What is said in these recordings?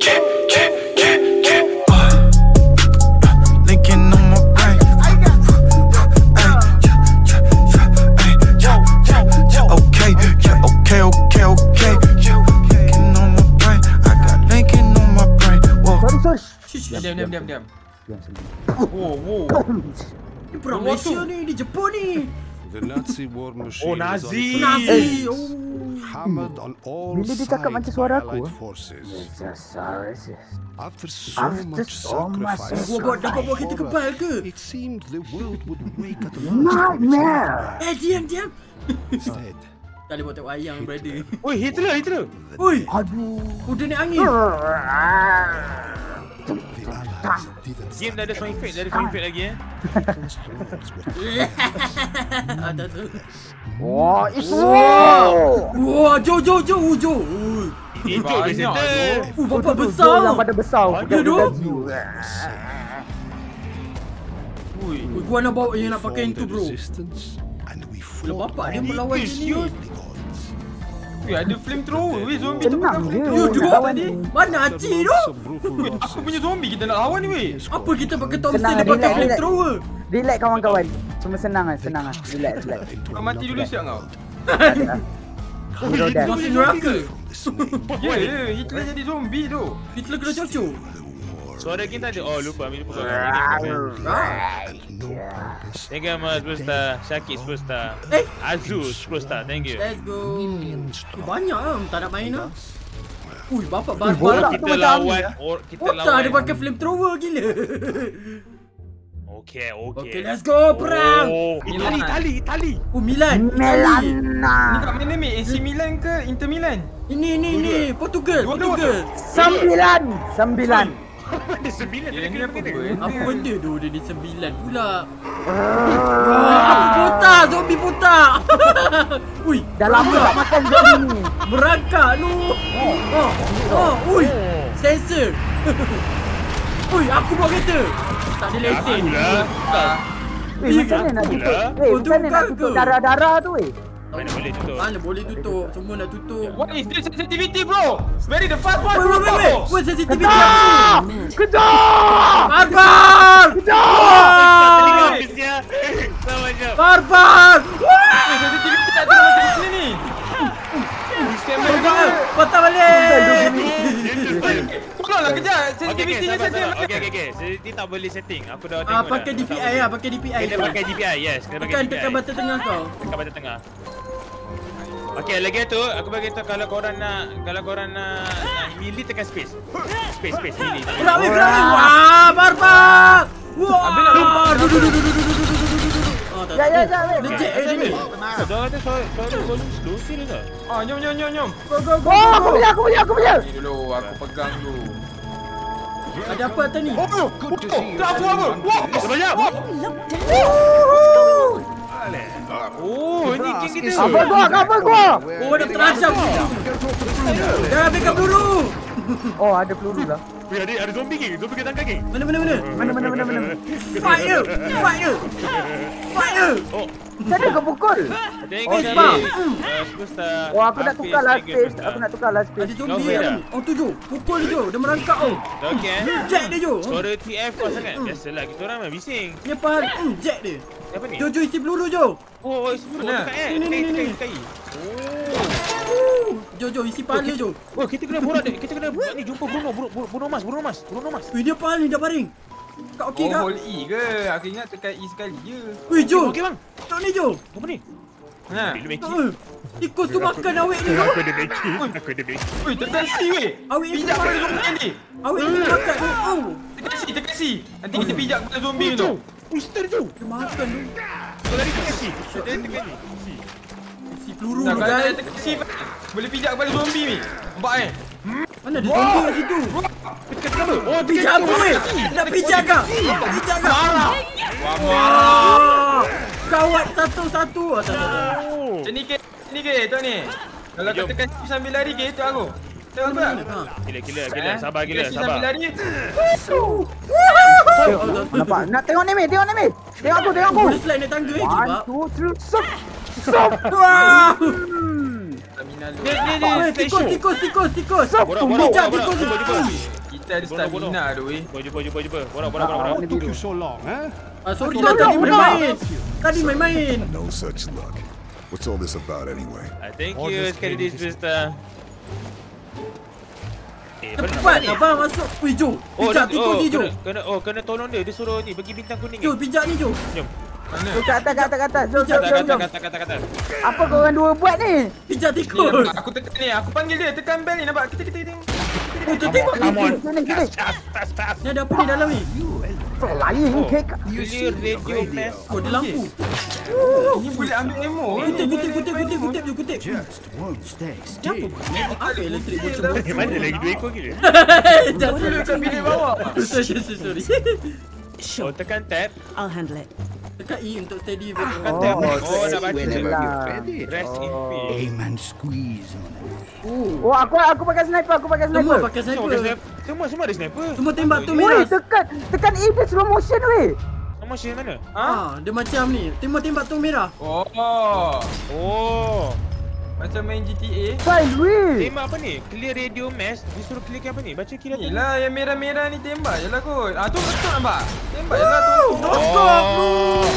Linking on my brain. Okay. Linking on my brain. I got linking on my brain. Whoa. Diam. Wow. Ini perang Malaysia ni, di Jepun ni. The Nazi war machine. Oh, Nazi. Hammered on all Bila dia cakap macam suara aku, forces. After so much sacrifice, Dapat buat kita kebal ke? it seemed the world would wake at Nightmare. Diam. instead. Tak boleh buat tengok wayang, brother. Oi, Hitler. Oi, Aduh. udah naik angin. The Allies didn't Game dah ada sound effect lagi Ada tu. Wah, itu. Wah, Jo. Ini joke di center. Bapak besar. Yang pada besar. Ya, tu. gaji. Ui, gua nak bawa yang nak pakai itu, bro. resistance, and we Kalau fought bapak dia by melawan the sini. gods. Ada flamethrower weh, zombie tu Tenang pakai je. You dua Lawan tadi. ni. Mana Aci tu? Lots of brutal losses. Aku punya zombie kita nak lawan ni weh. Apa kita pakai Thompson Senang, dia pakai relax. flamethrower? Relax kawan-kawan. Cuma senang lah. Relax. Kau mati dulu siap kau. Hero death. Masih neraka. Ya, Hitler jadi zombie tu. Hitler kena cocok. Suara kita ada. Oh, lupa ambil pukul. Thank you mas superstar. Syakir superstar. Azu superstar. Thank you. Let's go. Banyak lah, tak nak main lah. Ui, bapak bola barbar. tu Kita macam lawan. Kita Otak lawan. dia pakai flamethrower gila. Okay. Okay, let's go perang. Oh, tali. Oh, Milan. Italy. Melana. Ni kat mana ni? AC Milan ke Inter Milan? Ini Portugal. Sembilan. Ada 9 Dia ni apa benda? Apa benda tu dia ni 9 pula. Apa botak, zombie botak. Ui, Dah lama tak makan zombie ni. merangkak lu. Ui, sensor. Ui, aku bawa kereta. Tak ada lesen. Macam mana nak tutup? Macam mana nak tutup darah-darah tu Mana boleh tutup? Mana boleh tutup? Semua nak tutup. What is this sensitivity bro? Very the fast one. Wait, sensitivity apa? Kejar! Barbar! Habisnya. Sama je. Barbar! Sensitivity tak turun macam sini ni. Patah balik! Tolonglah kejap. Sensitivity-nya setting. Okay. Sensitivity tak boleh setting. Aku dah tengok. Pakai DPI lah, pakai DPI. Kita pakai DPI, yes. Kita pakai DPI. Tekan button tengah kau. Tekan button tengah. Okay, lagi tu aku bagi tahu kalau korang nak milih tekan space. Space milih. Gerak weh. Wah, barbar! Wah! Ya, Legit ni. Jangan ada soal volume slow sikit ke? Nyom. Go. Aku punya. Ni dulu, aku pegang dulu. Ada apa atas ni? Apa? Sebanyak. Oh, ini geng kita. Apa gua? Oh, ada terancam. Dah ambilkan peluru. Oh, ada peluru lah. Weh, ada zombie geng. Zombie ke tangga geng. Mana? Fire! Oh, Macam mana kau pukul? thank Oh, you. sebab. Superstar. Oh, aku nak tukar last space. Ada zombie Kau ni. Oh, tu Jo. Pukul dia Jo. Dia merangkak oh. Okay. Jack dia Jo. Suara TF kau sangat. Biasalah kita orang memang bising. Ni apa? Jack dia. Siapa ni? Jo isi peluru Jo. Oh, sebelum Mana? dekat Ni. tekai. Jo isi pala Jo. Oh, kita kena borak ni. Kita kena ni jumpa Bruno Mas. Wih, dia pala ni dah baring. Kau okey kak? Hold E ke? Aku ingat tekan E sekali je. Wih Jo. Okey bang. Tok ni Jo. Apa ni? Ha. Dia make Tikus tu makan awet ni Jo. Aku ada make. Weh, tekan C weh. Awet ni Pijak makan. pada zombie ni. Awet ni makan tu. Oh. Tekan C. Nanti kita pijak pada zombie tu. Ustaz tu. Dia makan tu. Kau lari tekan si. Tekan ni. Isi peluru Nah, ni kalau guys. dia tekan C boleh pijak kepada zombie ni. Nampak Mana ada zombie kat situ? Tekan apa? Oh, Pijak apa weh? Nak pijak kah? Pijak kah? Kawat satu-satu. Oh. Ni ke, tengok ni. Kalau kau tekan C sambil lari ke, tu aku. Tengok aku tak? Gila. Sabar gila. Tekan C sambil lari. Nampak? Nak tengok ni, Mi. Tengok aku. Boleh slide naik tangga je One, pak. two, three, stop. Wah! Stamina lu. Ni Tikus. Borak. Pijak tikus tu. Kita ada stamina tu weh. Jumpa. Borak. What took you so long, huh? Sorry lah tadi main-main. Tadi main-main. No such luck. What's all this about anyway? Thank you sekali this Mister. Cepat abang masuk. Wih Jo. Pijak tikus ni Jo. Kena tolong dia. Dia suruh ni bagi bintang kuning. Jo pijak ni Jo. Jom. Mana? Kat atas. Jom. Kata. Apa korang dua buat ni? Pijak Ni tikus. nampak, aku tekan ni. Aku panggil dia. Tekan bell ni nampak. Kita tengok. Tu tengok. Come on. Sini. Fast. Ni ada apa ni dalam ni? Lain kek. Clear radio mass. Oh dia lampu. Ni boleh ambil ammo. Kutip. Just won't stay still. Apa elektrik bocor? Mana lagi 2 ekor gila? Jangan Boleh kat bilik bawah. Sorry. Oh, tekan tab. I'll handle it. Tekan E untuk steady. Tekan tab. Oh, nak baca. Whenever you're ready. Rest in peace. Aim and squeeze. Oh, aku pakai sniper. Semua pakai sniper. Semua ada sniper. Semua tembak tu Weh, merah. tekan E dia slow motion weh. Semua sini mana? Dia macam ni. Tembak tu merah. Oh. Macam main GTA. Style weh. Tembak apa ni? Clear radio mass. Disuruh clear apa ni? Baca kira tu. Yelah yang merah-merah ni tembak je lah kot. Tu betul nampak? Tembak je lah tu. Oh.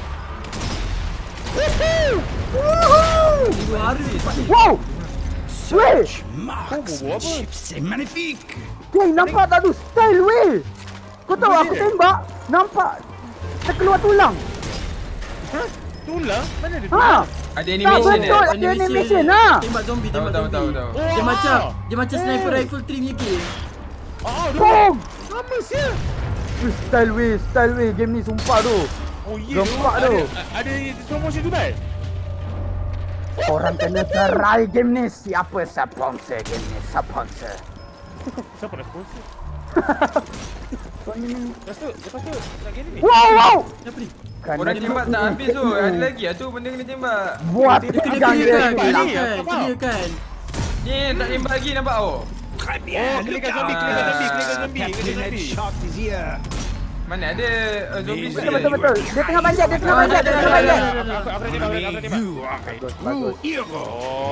Dua hari. Wow. Weh. Marks Oh, and apa? ships. C'est magnifique. Hey, nampak tak tu style weh. Kau tahu aku tembak, nampak terkeluar tulang. Tulang? Mana ada Ha. tulang? Ada Tak animation betul, ada animation ha. Tembak zombie. Tahu. Dia macam sniper rifle 3 punya game. Bom. Sama sia. Style weh game ni sumpah tu. Oh ya. Gempak tu. Ada slow motion tu dah. Orang kena try game ni. Siapa sponsor game ni? Sponsor. Siapa nak sponsor? Kau ni. Lepas tu nak gini ni. Wow. Apa ni? Orang tembak tak habis tu. Ada lagi lah tu benda kena tembak. Buat Dia kena pegang dia. clear kan. Ni tak tembak lagi nampak oh. Oh, klikkan zombie. Headshot is here. Mana ada zombie Betul. Dia tengah panjat. Aku nak tembak. You are a true hero.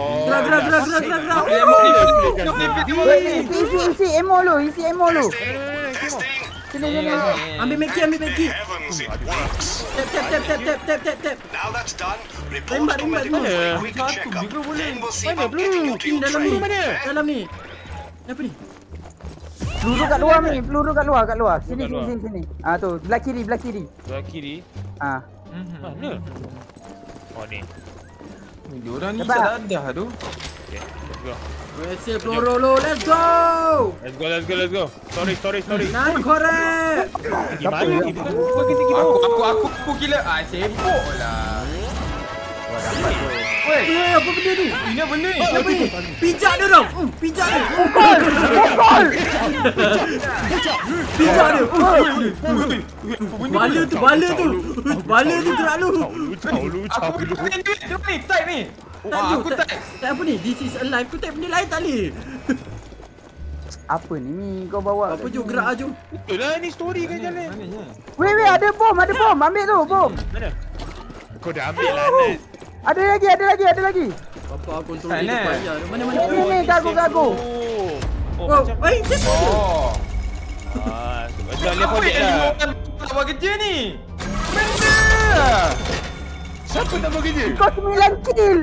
Gerak. Isi ammo lu. Sini. Ambil Meki. Heavens, it works. Tap. Now that's done, report Tembak, to tembak, medical tembak. for a quick checkup. Then we'll see about getting you to Ini your dalam ni. train. Dalam ni. Apa ni? Peluru kat luar. Sini. Tu, belah kiri. Sebelah kiri. Mana? Oh ni. Diorang ni Cepat. sadah tu. Okay, let's go. Wesel Plorolo, let's go! Let's go. Sorry. Naik korek! Gimana ni? Kau kena pergi bawah. Aku kira. Sibuk lah. Weh, Apa benda tu? ini benda ni. Apa ni? Pijak dia dong! Pijak dia! Pijak dia! Bala tu gerak lu! Aku boleh main duit. Jom ni, type ni. Aku type. Tak apa ni? This is alive. Kau tak benda lain tak boleh? Apa ni kau bawa? Apa Jom gerak Jom? Betul lah ni story kan jalan. Weh, ada bom. Ambil tu, bom. Mana? Kau dah ambil lah Nat. Ada lagi. Apa kontrol Sana. dia payah. Mana? Ni gagu. Oh, Oh, macam dia tu! macam level Apa deck yang lah. orang tak buat kerja ni? Siapa tak buat kerja? Kau 9 kill.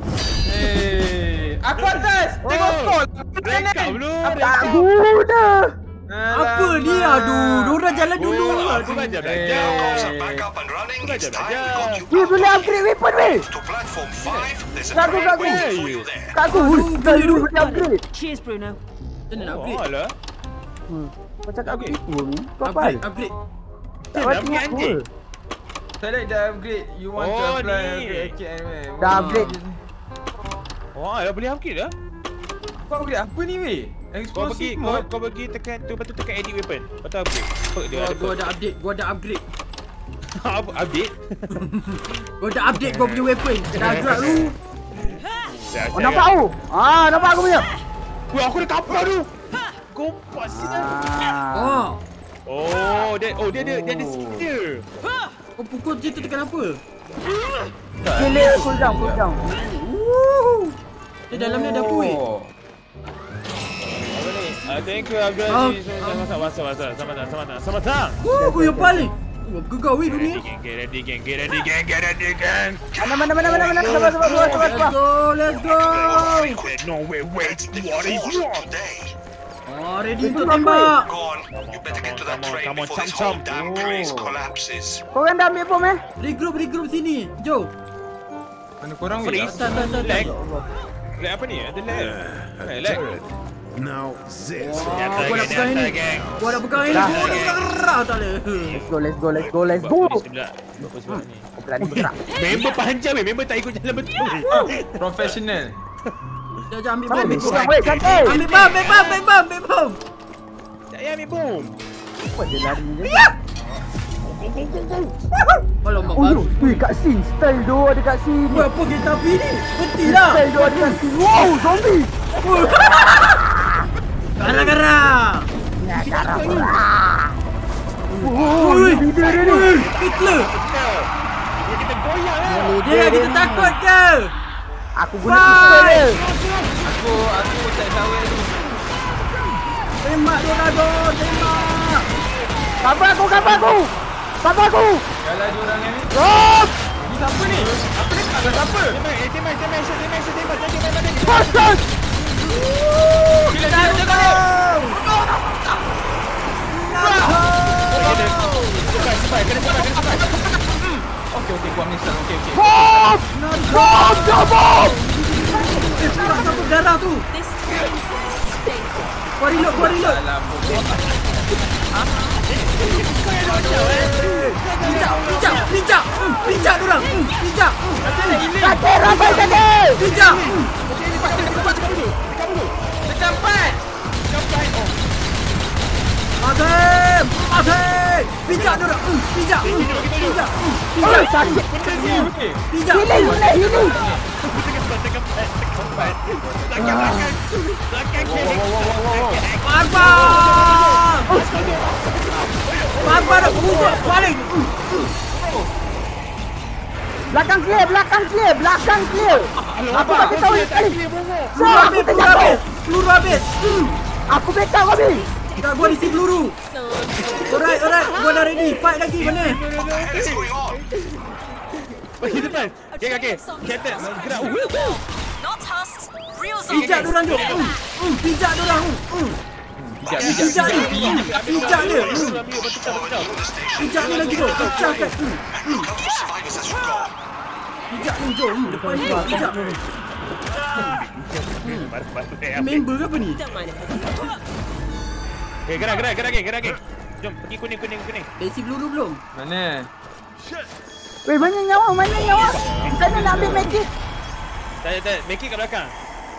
Aku atas. Tengok skor. Rank up dulu. Tak guna. Apa ni? Aduh, diorang jalan dulu. Aku belajar. Calls are back up and running. It's time we got you Weh, back boleh upgrade weapon weh. to platform 5. There's a Gagu. train waiting for you there. Gagu. Boleh upgrade. Cheers, Bruno. Macam mana nak Oh, upgrade? alah. Kau cakap Okey. begitu ni. Kau apa? Upgrade. Tak Dah baca upgrade aku. anjing. Select the upgrade. You want to Oh, apply ni. upgrade. Dah upgrade. Wah, dah boleh upgrade dah. Kau upgrade apa ni weh? Kau pergi Explosive mode. kau pergi tekan tu, lepas tu tekan edit weapon. Lepas tu upgrade. Dia ada Gua ada upgrade. apa update? Gua dah update gua punya weapon. Dah gerak lu. Oh, nampak aku? Nampak aku punya. Weh, aku dah kapal tu. Kompas sini. Oh, Dia ada skill dia. kau pukul je tu tekan apa? Kill cool down. Dia dalam ni ada apa weh? Apa ni? Thank you Abdul Aziz. Selamat datang. Yang paling. Gegau weh dunia. Get ready gang. Mana. Let's go. No wait. What is wrong? Ready untuk tembak. Go on. You better get to that train come on, before this chum, whole chum. damn place collapses. Korang dah ambil bom Regroup sini. Jom. Mana korang weh? Tak. Lag apa ni? Ada lag. Now this. Gua nak pegang ini. Gua nak pegang ini. Tak boleh. Let's go. Pelani bergerak. Member panjang weh. Member tak ikut jalan betul. Professional. Jangan ambil bom. Korang weh, santai. Ambil bom. Saya ambil bom. Apa dia lari je? Alamak baru. Weh, kat scene. Style doh ada kat scene. Weh, apa kereta api ni? Berhentilah. Style doh ada kat scene. Wow, zombie. Garang. Woi, video dia ni. Hitler. Kita goyang lah. Dia kita takut ke? Aku guna pistol dia. Aku tak tahu lagi. Tembak Dorado, tembak. Cover aku. Kalau diorang ni. Stop. Ni siapa ni? Apa ni? Ada siapa? Tembak. Bastard. Gila dia jaga dia. Cepat. Okey, gua ambil satu. Okey. Stop. Kurang satu darah tu. Gua reload. Alah, bom. Pijak dorang. Pijak. Kaki ramai kaki. Pijak. Tekan 4. Azim. Pijak dorang. Pijak. Oh, sakit. Okey. Pijak. Healing. Barbar dah bunuh balik. Belakang clear. Aku bagi tahu ni sekali. Peluru habis. Aku backup habis. Tak, gua isi peluru. Alright. Gua dah ready. Fight lagi mana? What the hell is going on? Pergi depan. Okey. Captain, gerak. Not us, real Pijak dorang tu. Pijak dorang. Pijak dia. Pijak ni lagi tu. Pecahkan. Look out for survivors as you go. Pijak ni jom. Depan ni pijak. Member ke apa ni? Gerak. Jom, pergi kuning. Isi peluru belum? Mana? Weh, mana nyawa? Sana nak ambil magic. Tak. Make it kat belakang.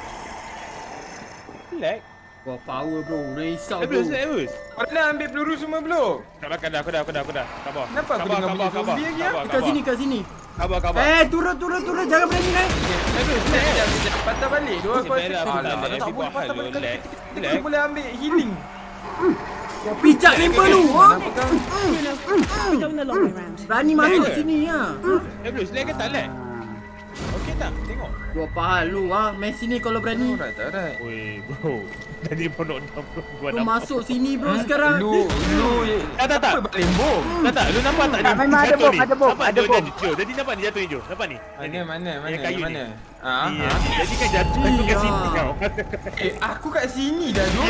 Lag. Wah, power bro. Risau bro. Bagus. Korang dah ambil peluru semua belum? Kat belakang dah. Aku dah. Khabar. Kenapa aku dengar bunyi zombie lagi ya? Kat sini. Khabar. Turun. Jangan berani naik. Sekejap. Patah balik. Dua aku Sebenarnya asyik. aku tak Alah, boleh tak boleh buat patah hal balik. tu, lag. Kita boleh ambil healing. Pijak member tu. Going the long way round. Berani masuk sini ya. Bagus. Lag ke tak lag? Okey tak? Tengok. Gua pahal lu main sini kalau berani. Alright. Weh, bro. Tadi pun nak gua Lu nampak. masuk sini bro sekarang. Lu Tak. apa balik bom? Tak. Lu nampak tak? Tak, memang ada bom, ada bom. Tadi nampak dia jatuh hijau. Nampak ni? Mana? Yang kayu ni. Ah. Jadi kan jatuh aku kat sini kau. Aku kat sini dah tu.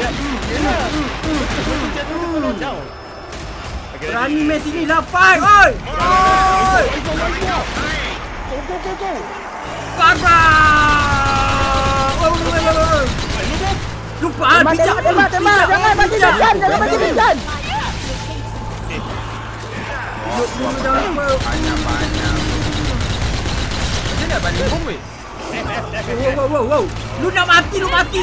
Jauh. Berani main sini lah fight. Oi. Go. Barbar. Lupa pijak. Tembak. Jangan bagi jajan. Macam nak balik bom weh? Wow. Lu nak mati.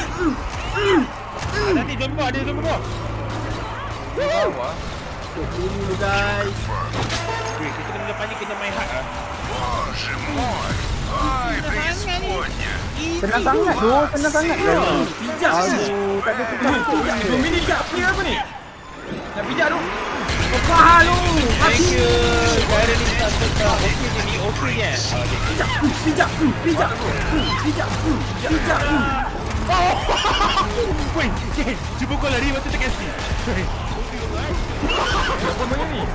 Nanti jumpa ada jumpa. Bawah. Dulu guys. Kita kena depan ni kena main hard ah. Senang sangat. Pijak. Aduh, tak ada pijak. Zombie ni kat clear apa ni? Nak pijak tu. Pahal lu. Thank you. Cara ni tak suka. Okey ni okey ya. Pijak. Weh, cuba kau lari waktu terkasih. Apa benda ni?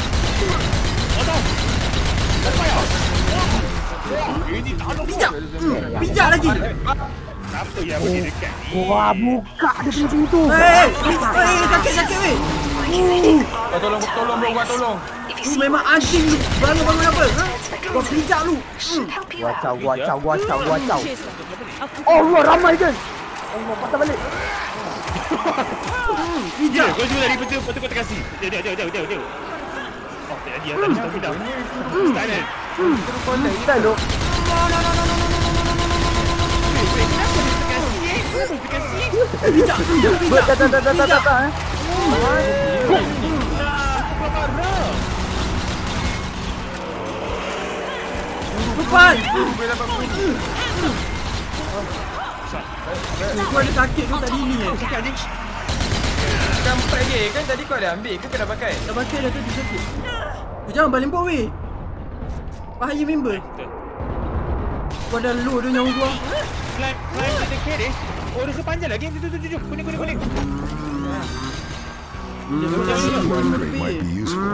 Ini tak ada. Bijak lagi. Apa yang pergi dekat ni? Wah, buka dia punya pintu. Sakit weh. Tolong bro, gua tolong. Lu memang anjing lu. Bangun apa? Ha? Kau bijak lu. Wacau. Allah, ramai je. Allah, patah balik. Bijak. Kau cuba lari betul kau terkasih. Jauh. Oh, tak jadi tadi sudah pindah. Silent. Style lu. Bijak. Tak. Depan. Kau ada sakit tu tadi ni sakit adik. Kampak lagi kan tadi kau ada ambil ke kau dah pakai? Dah pakai dah tadi sakit. Kau jangan balik lempar weh. Bahaya member. Kau ada low dia nyawa gua. Climb to the carriage. Oh, dia sepanjang lagi. Tujuh. Kuning. Upgrade might be useful.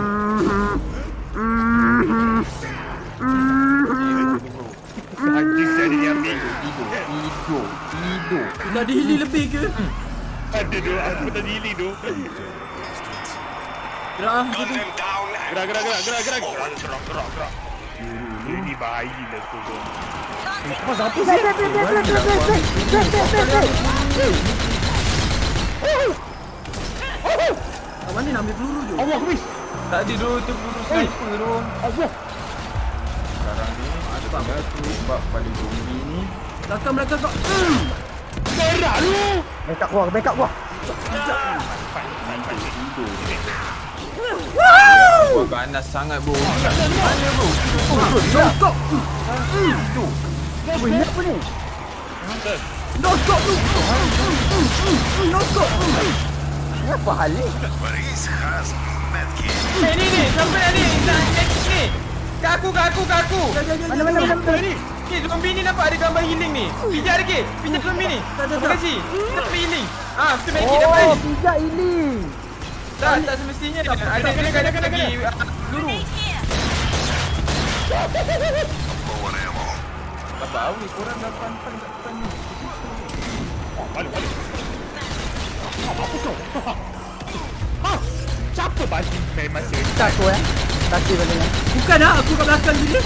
Anjing saya dia ambil. Hidup. Dah ada healing lebih ke? Ada tu, aku tadi healing tu. Gerak. Gun them down and Gerak. Ini bahaya dah tu. Mana nak ambil peluru tu? Allah, habis. Tadi tu peluru sniper tu. Allah. Sekarang ni ada batu sebab paling zombie ni. Belakang kau. Gerak lu. Backup gua. Wah, ganas sangat bro. Mana bro? Nokok. Weh, ni apa ni? Nokok tu. Nokok. Ni apa hal ni? Ni. Sampai ni. Ni. Kaku. Mana? Ni zombie ni nampak ada gambar healing ni. Pijak lagi. Pijak zombie ni. Terima kasih. Dapat healing. Kita make it dapat. Oh, pijak ini. Tak semestinya ada dekat lagi peluru. Tak tahu ni korang dah pan ni. Balik. Apa tu? Siapa bagi main masa? Tak aku Taki balik. Bukan dah aku kat belakang dia.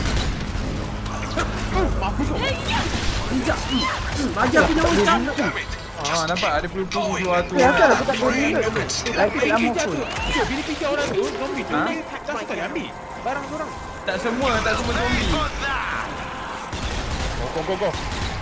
Bijak. Bagi aku nyawa tak. Nampak ada peluru keluar tu. Asal aku tak boleh ni. Lagi lama pun. Bila tiga orang tu, zombie tu, dia tak suka dia ambil barang orang. Tak semua zombie. Go.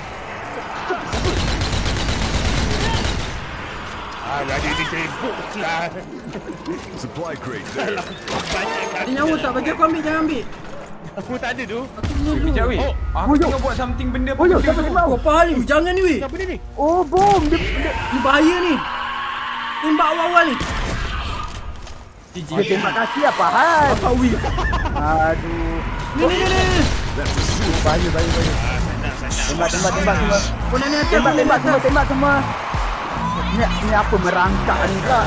Jadi dia sibuk lah. Supply crate there. Ada nyawa tak? Bagi aku ambil, jangan ambil. Aku tak ada tu. Aku punya dulu. Sekejap weh. Aku tengah buat something benda apa benda Siapa tu. tembak? Apa hal ni? Jangan ni weh. Apa benda ni? Oh, bom. Dia Ni bahaya ni. Tembak awal-awal ni. dia tembak kaki apa hal? Apa weh? Aduh. Ni. Bahaya. Tembak. Kau nak ni atas. Tembak semua. Ni apa merangkak ni pula?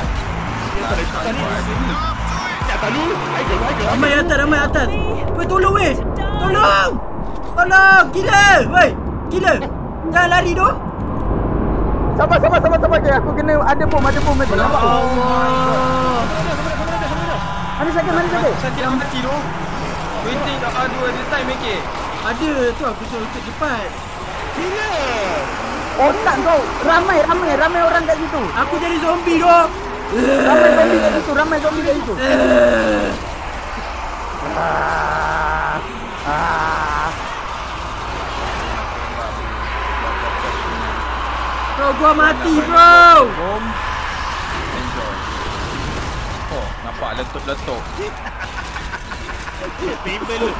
Tak tahu. Ramai atas. Weh, tolong weh. Tolong. Gila. Weh. Gila. Jangan lari tu. Sabar je. Aku kena ada bom macam nampak. Allah. Mana sakit? Sakit dah mati tu. Waiting tak ada time make it. Ada tu aku suruh ikut cepat. Gila. Otak kau. Ramai orang kat situ. Aku jadi zombie tu. Ramai zombie kat situ. Bro, gua mati bro. Bom. Enjoy. Oh, nampak letup. Paper lu.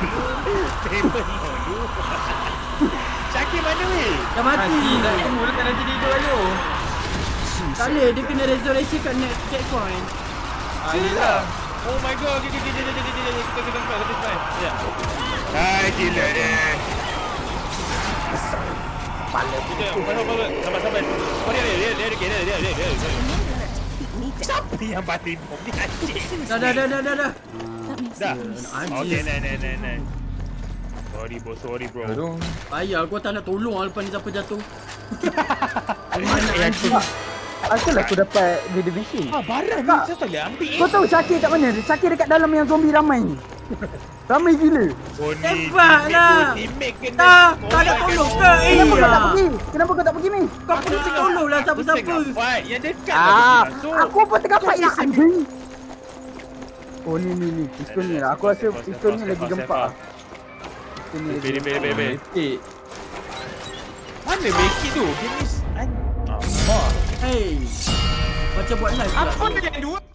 Syakir mana weh? Dah mati. Dah tunggu dekat nanti dia hidup ayo. Tak boleh, dia kena resurrection kat net checkpoint. Yelah. Oh my god. Kita Ya. Gila dia. Kepala Sabar. Oh dia. Siapa yang balik bom ni anjing? Dah. Dah. Anjing. Okay, nah. Sorry bro. Payah gua tak nak tolong lepas ni siapa jatuh. Asal aku dapat di division. Barang ni saya tak boleh ambil. Kau tahu Syakir kat mana? Syakir dekat dalam yang zombie ramai ni. Ramai gila. Tembak lah. Tak ada tolong ke? Kenapa kau tak pergi? Kenapa kau tak pergi ni? Kau pergi tolong lah siapa-siapa. Yang dekat lagi masuk. Aku pun tengah fight lah anjing. Oh ni pistol ni lah. Aku rasa pistol ni lagi gempak. Bebe. Mana make it tu? Dia miss. Hey. Macam buat live pula. Apa yang dua?